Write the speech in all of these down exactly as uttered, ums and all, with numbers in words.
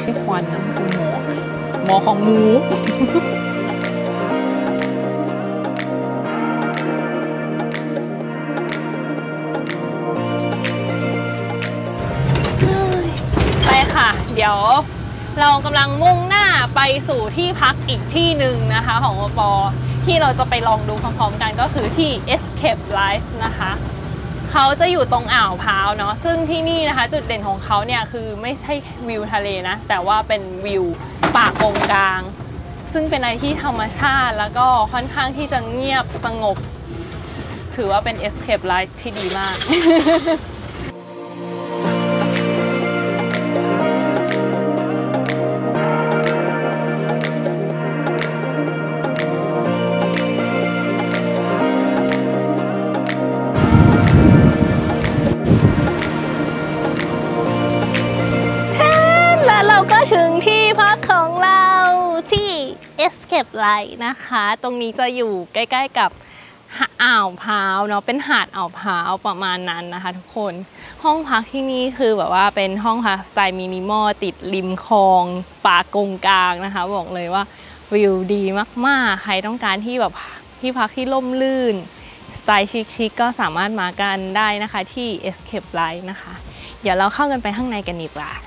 ใช่ควันนะคือหมอกหมอกของหมูไปค่ะเดี๋ยวเรากำลังมุ่งหน้าไปสู่ที่พักอีกที่หนึ่งนะคะของอปที่เราจะไปลองดูพร้อมๆกันก็คือที่ Escape Life นะคะเขาจะอยู่ตรงอ่าวพร้าวเนาะซึ่งที่นี่นะคะจุดเด่นของเขาเนี่ยคือไม่ใช่วิวทะเลนะแต่ว่าเป็นวิวป่ากงกลางซึ่งเป็นอะไรที่ธรรมชาติแล้วก็ค่อนข้างที่จะเงียบสงบถือว่าเป็น Escape Life ที่ดีมาก ถึงที่พักของเราที่ Escape Life นะคะตรงนี้จะอยู่ใกล้ๆกับอ่าวพร้าวเนาะเป็นหาดอ่าวพร้าวประมาณนั้นนะคะทุกคนห้องพักที่นี่คือแบบว่าเป็นห้องพักสไตล์มินิมอลติดริมคลองป่ากงกลางนะคะบอกเลยว่าวิวดีมากๆใครต้องการที่แบบที่พักที่ร่มรื่นสไตล์ชิคๆก็สามารถมากันได้นะคะที่ Escape Life นะคะเดี๋ยวเราเข้ากันไปข้างในกันดีกว่า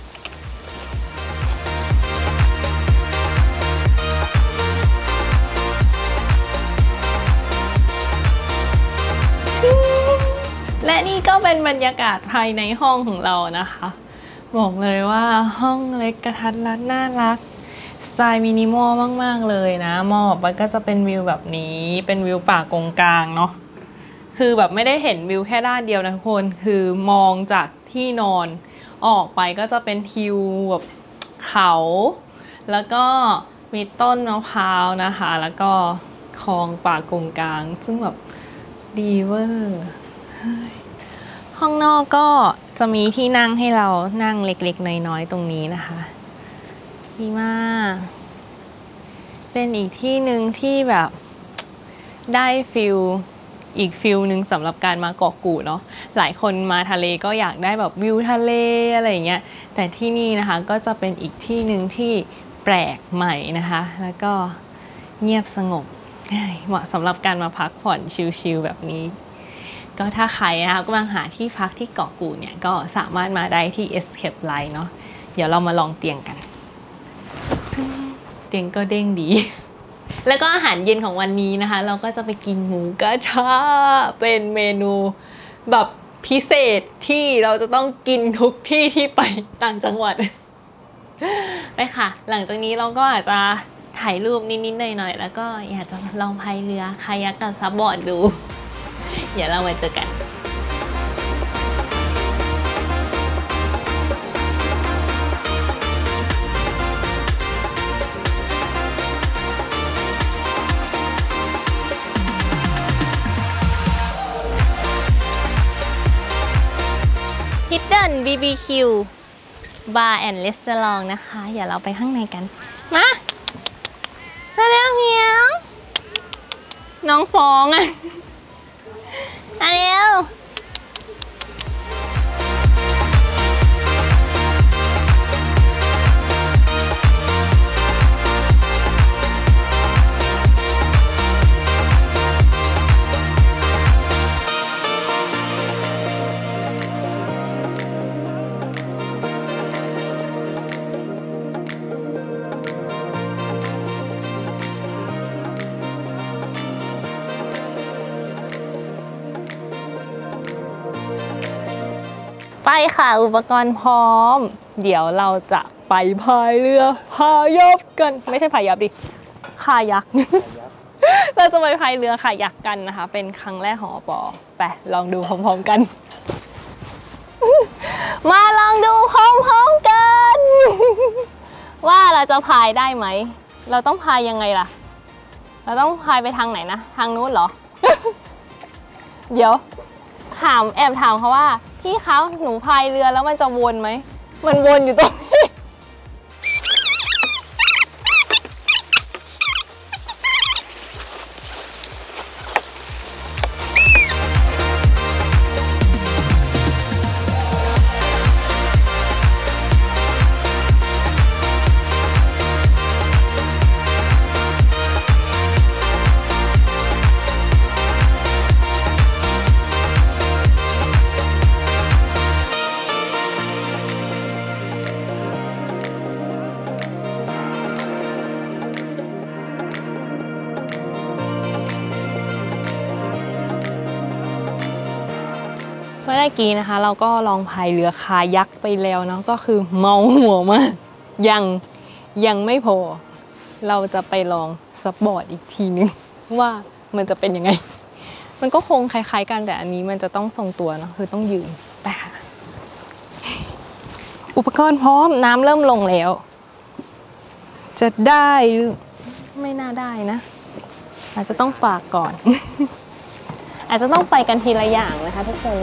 และนี่ก็เป็นบรรยากาศภายในห้องของเรานะคะบอกเลยว่าห้องเล็กกระทัดรัดน่ารักสไตล์มินิมอลมากๆเลยนะมองออกไปก็จะเป็นวิวแบบนี้เป็นวิวป่ากงกลางเนาะคือแบบไม่ได้เห็นวิวแค่ด้านเดียวนะทุกคนคือมองจากที่นอนออกไปก็จะเป็นทิวแบบเขาแล้วก็มีต้นมะพร้าวนะคะแล้วก็คลองป่ากงกลางซึ่งแบบดีเวอร์ห้องนอกก็จะมีที่นั่งให้เรานั่งเล็กๆน้อยๆตรงนี้นะคะดีมากเป็นอีกที่หนึ่งที่แบบได้ฟิลอีกฟิลหนึ่งสำหรับการมาเกาะกู่เนาะหลายคนมาทะเลก็อยากได้แบบวิวทะเลอะไรอย่างเงี้ยแต่ที่นี่นะคะก็จะเป็นอีกที่หนึ่งที่แปลกใหม่นะคะแล้วก็เงียบสงบเหมาะสำหรับการมาพักผ่อนชิลๆแบบนี้ก็ถ้าใครนะคะกำลังหาที่พักที่เกาะกู่เนี่ยก็สามารถมาได้ที่ Escape Life เนาะเดี๋ยวเรามาลองเตียงกันเตียงก็เด้งดีแล้วก็อาหารเย็นของวันนี้นะคะเราก็จะไปกินหมูกระทะเป็นเมนูแบบพิเศษที่เราจะต้องกินทุกที่ที่ไปต่างจังหวัดไปค่ะหลังจากนี้เราก็อาจจะถ่ายรูปนิดๆหน่อยๆแล้วก็อยากจะลองพายเรือคายักกับซับบอร์ดดูเดี๋ยวเรามาเจอกันHidden บี บี คิว Bar and Restaurant นะคะเดี๋ยวเราไปข้างในกันมาเร็วๆเมียวน้องฟ้องอ่ะมาเร็วไปค่ะอุปกรณ์พร้อมเดี๋ยวเราจะไปพายเรือพายักกันไม่ใช่พายักดิคายัก เราจะไปพายเรือคายักกันนะคะเป็นครั้งแรกของอปอไปลองดูพร้อมๆกัน มาลองดูพร้อมๆกัน ว่าเราจะพายได้ไหมเราต้องพายยังไงล่ะเราต้องพายไปทางไหนนะทางนู้นเหรอ เดี๋ยวถามแอบถามเขาว่าพี่เขาหนูพายเรือแล้วมันจะวนไหมมันวนอยู่ตรงนี้เมื่อกี้นะคะเราก็ลองพายเรือคายักไปแล้วเนาะก็คือเมาหัวมากยังยังไม่พอเราจะไปลองซับบอร์ดอีกทีนึงว่ามันจะเป็นยังไงมันก็คงคล้ายๆกันแต่อันนี้มันจะต้องทรงตัวเนาะคือต้องยืนไปค่ะอุปกรณ์พร้อมน้ำเริ่มลงแล้วจะได้หรือไม่น่าได้นะอาจจะต้องฝากก่อน อาจจะต้องไปกันทีละอย่างนะคะทุกคน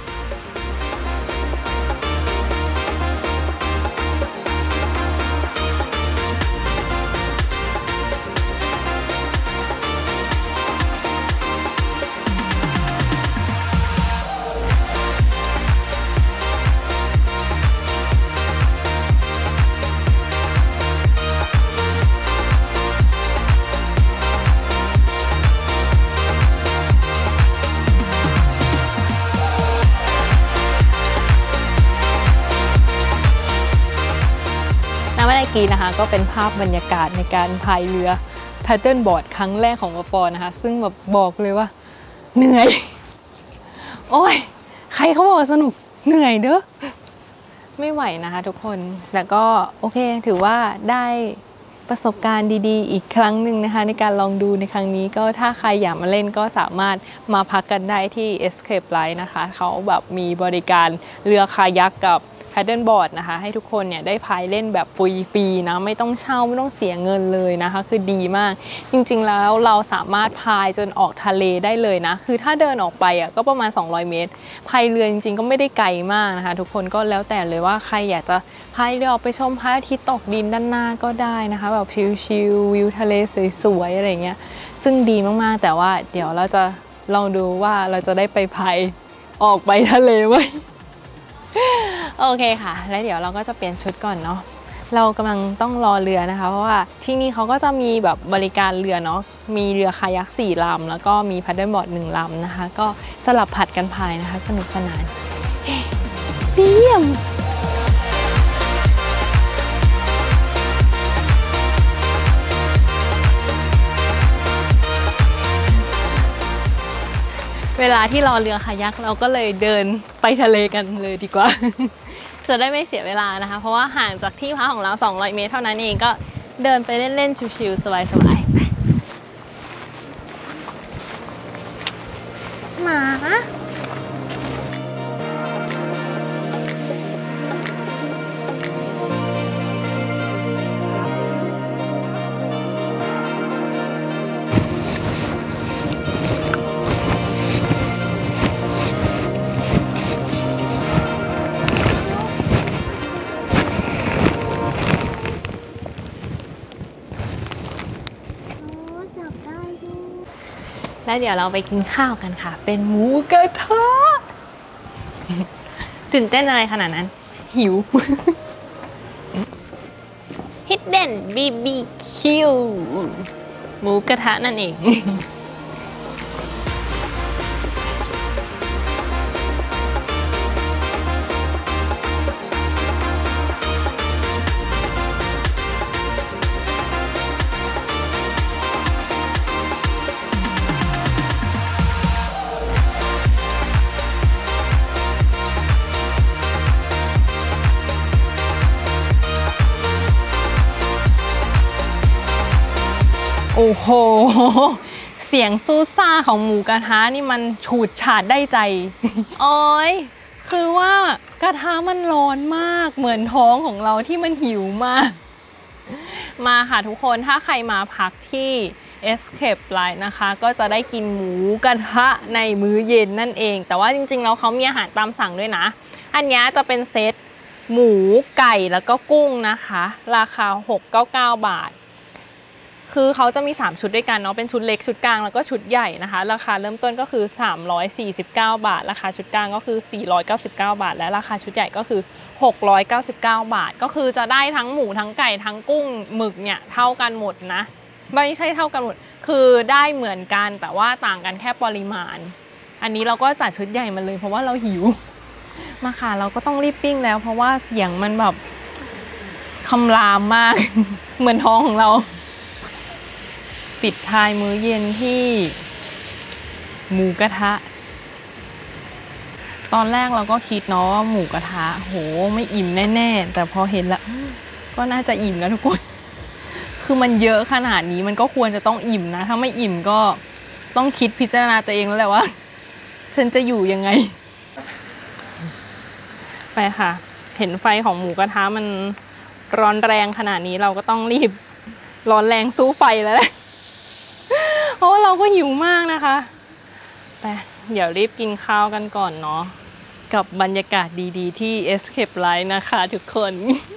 เมื่อกี้นะคะก็เป็นภาพบรรยากาศในการพายเรือแพดเดิลบอร์ดครั้งแรกของวปนะคะซึ่งแบบบอกเลยว่าเหนื่อยโอ้ยใครเขาบอกว่าสนุกเหนื่อยเด้อไม่ไหวนะคะทุกคนแต่ก็โอเคถือว่าได้ประสบการณ์ดีๆอีกครั้งหนึ่งนะคะในการลองดูในครั้งนี้ก็ถ้าใครอยากมาเล่นก็สามารถมาพักกันได้ที่ Escape Light นะคะเขาแบบมีบริการเรือคายักกับแพดเดิลบอร์ดนะคะให้ทุกคนเนี่ยได้พายเล่นแบบฟรีๆนะไม่ต้องเช่าไม่ต้องเสียเงินเลยนะคะคือดีมากจริงๆแล้วเราสามารถพายจนออกทะเลได้เลยนะคือถ้าเดินออกไปอ่ะก็ประมาณสองร้อยเมตรพายเรือจริงๆก็ไม่ได้ไกลมากนะคะทุกคนก็แล้วแต่เลยว่าใครอยากจะพายเรือออกไปชมพระอาทิตย์ตกดินด้านหน้าก็ได้นะคะแบบชิลๆวิวทะเลสวยๆอะไรเงี้ยซึ่งดีมากๆแต่ว่าเดี๋ยวเราจะลองดูว่าเราจะได้ไปพายออกไปทะเลไหมโอเคค่ะแล้วเดี๋ยวเราก็จะเปลี่ยนชุดก่อนเนาะเรากำลังต้องรอเรือนะคะเพราะว่าที่นี่เขาก็จะมีแบบบริการเรือเนาะมีเรือคายักสี่ลำแล้วก็มีแพดเดิลบอร์ดหนึ่งลำนะคะก็สลับผัดกันพายนะคะสนุกสนานเยี่ยมเวลาที่รอเรือคายักเราก็เลยเดินไปทะเลกันเลยดีกว่า จะได้ไม่เสียเวลานะคะเพราะว่าห่างจากที่พักของเราสองร้อยเมตรเท่านั้นเองก็เดินไปเล่นๆชิวๆสบายๆหมาแล้วเดี๋ยวเราไปกินข้าวกันค่ะเป็นหมูกระทะตื่นเต้นอะไรขนาดนั้นหิว Hidden บี บี คิว หมูกระทะนั่นเองโอ้โหเสียงซูซ่าของหมูกระทะนี่มันฉูดฉาดได้ใจโอ้ยคือว่ากระทะมันร้อนมากเหมือนท้องของเราที่มันหิวมากมาค่ะทุกคนถ้าใครมาพักที่ Escape Light นะคะก็จะได้กินหมูกระทะในมื้อเย็นนั่นเองแต่ว่าจริงๆแล้วเขามีอาหารตามสั่งด้วยนะอันนี้จะเป็นเซตหมูไก่แล้วก็กุ้งนะคะราคาหกร้อยเก้าสิบเก้าบาทคือเขาจะมีสามชุดด้วยกันเนาะเป็นชุดเล็กชุดกลางแล้วก็ชุดใหญ่นะคะราคาเริ่มต้นก็คือสามร้อยสี่สิบเก้าบาทราคาชุดกลางก็คือสี่ร้อยเก้าสิบเก้าบาทและราคาชุดใหญ่ก็คือหกร้อยเก้าสิบเก้าบาทก็คือจะได้ทั้งหมูทั้งไก่ทั้งกุ้งหมึกเนี่ยเท่ากันหมดนะไม่ใช่เท่ากันหมดคือได้เหมือนกันแต่ว่าต่างกันแค่ปริมาณอันนี้เราก็จัดชุดใหญ่มาเลยเพราะว่าเราหิวมาค่ะเราก็ต้องรีบปิ้งแล้วเพราะว่าเสียงมันแบบคำรามมาก เหมือนท้องของเราปิดท้ายมื้อเย็นที่หมูกระทะตอนแรกเราก็คิดเนาะว่าหมูกระทะโหไม่อิ่มแน่ๆแต่พอเห็นละก็น่าจะอิ่มแล้วทุกคนคือมันเยอะขนาดนี้มันก็ควรจะต้องอิ่มนะถ้าไม่อิ่มก็ต้องคิดพิจารณาตัวเองแล้วแหละว่าฉันจะอยู่ยังไงไปค่ะเห็นไฟของหมูกระทะมันร้อนแรงขนาดนี้เราก็ต้องรีบร้อนแรงสู้ไฟแล้วแหละเพราะว่าเราก็หิวมากนะคะไปเดี๋ยวรีบกินข้าวกันก่อนเนาะกับบรรยากาศดีๆที่ Escape Life นะคะทุกคน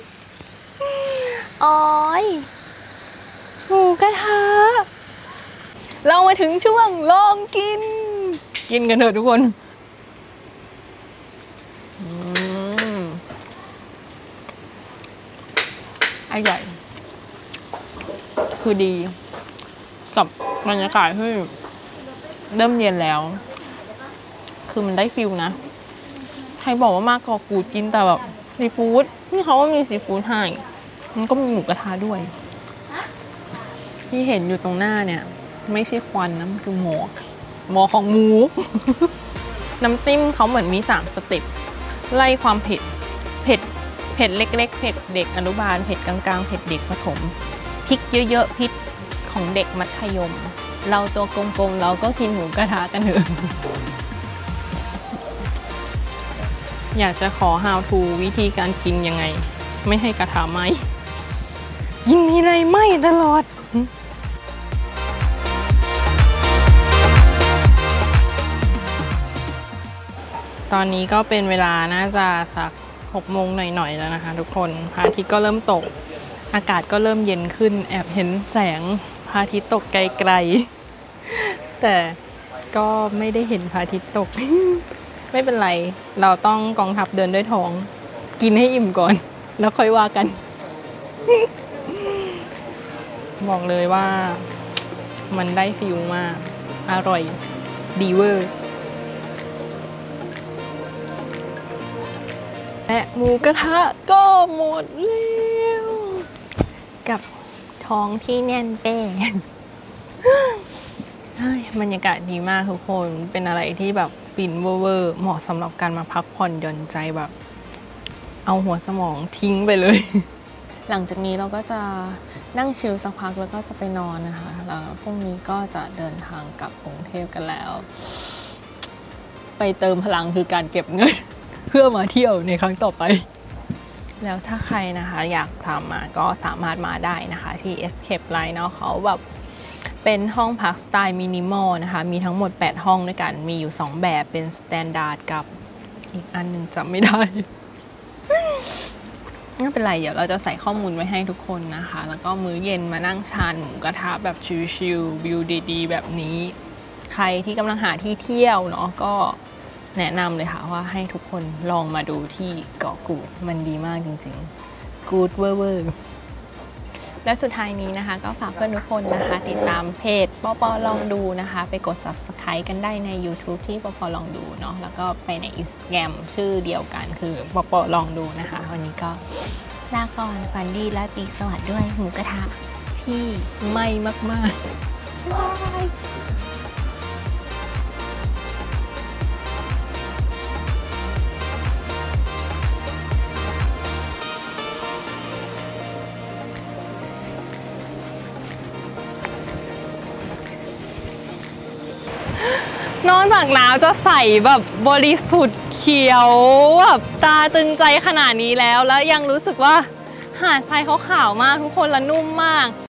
โอ้ยหมูกระทะเรามาถึงช่วงลองกินกินกันเถอะทุกคนอร่อยคือดีกับบรรยากาศที่เริ่มเย็นแล้วคือมันได้ฟิลนะใครบอกว่ามากกว่ากูดกินแต่แบบซีฟู้ดนี่เขาว่ามีซีฟู้ดให้มันก็มีหมูกระทะด้วยที่เห็นอยู่ตรงหน้าเนี่ยไม่ใช่ควันนะมันคือหมอกหมอกของหมูน้ำจิ้มเขาเหมือนมีสามสเต็ปไล่ความเผ็ดเผ็ดเผ็ดเล็กๆเผ็ดเด็กอนุบาลเผ็ดกลางๆเผ็ดเด็กประถมพริกเยอะๆพริกของเด็กมัธยมเราตัวกลมๆเราก็กินหมูกระทะกันเถอะอยากจะขอ how to วิธีการกินยังไงไม่ให้กระทะไหม้กินทีไรไหม้ตลอดตอนนี้ก็เป็นเวลาน่าจะสักหกโมงหน่อยๆแล้วนะคะทุกคนพระอาทิตย์ก็เริ่มตกอากาศก็เริ่มเย็นขึ้นแอบเห็นแสงพระอาทิตย์ตกไกลๆแต่ก็ไม่ได้เห็นพระอาทิตย์ตก ไม่เป็นไรเราต้องกองทัพเดินด้วยท้องกินให้อิ่มก่อนแล้วค่อยว่ากัน บอกเลยว่ามันได้ฟิลมากอร่อยดีเวอร์และหมูกระทะก็หมดแล้วกับท้องที่แน่นเป้งบรรยากาศดีมากทุกคนเป็นอะไรที่แบบฟินเวอร์เหมาะสำหรับการมาพักผ่อนหย่อนใจแบบเอาหัวสมองทิ้งไปเลย หลังจากนี้เราก็จะนั่งชิลสักพักแล้วก็จะไปนอนนะคะแล้วพรุ่งนี้ก็จะเดินทางกลับกรุงเทพกันแล้วไปเติมพลังคือการเก็บเงิน เพื่อมาเที่ยวในครั้งต่อไปแล้วถ้าใครนะคะอยากทำมาก็สามารถมาได้นะคะที่ Escape Life เนาะเขาแบบเป็นห้องพักสไตล์มินิมอลนะคะมีทั้งหมดแปดห้องด้วยกันมีอยู่สองแบบเป็นสแตนดาร์ดกับอีกอันหนึ่งจำไม่ได้ ไม่เป็นไรเดี๋ยวเราจะใส่ข้อมูลไว้ให้ทุกคนนะคะแล้วก็มื้อเย็นมานั่งชานหมูกระทะแบบชิลๆวิวดีๆแบบนี้ใครที่กำลังหาที่เที่ยวเนาะก็แนะนำเลยค่ะว่าให้ทุกคนลองมาดูที่เกาะกูดมันดีมากจริงๆกูดเวอร์เวอร์และสุดท้ายนี้นะคะก็ฝากเพื่อนทุกคนนะคะติดตามเพจปปลองดูนะคะไปกด ซับสไครบ์ กันได้ใน ยูทูบ ที่ปปลองดูเนาะแล้วก็ไปใน อินสตาแกรม ชื่อเดียวกันคือปปลองดูนะคะวันนี้ก็ลาก่อนฝันดีและตีสวัสดิ์ด้วยหมูกระทะที่ไหม้มากๆบ๊ายบายนอกจากน้ำจะใสแบบบริสุทธิ์เขียวแบบตาตึงใจขนาดนี้แล้วแล้วยังรู้สึกว่าหาดทรายเขาขาวมากทุกคนและนุ่มมาก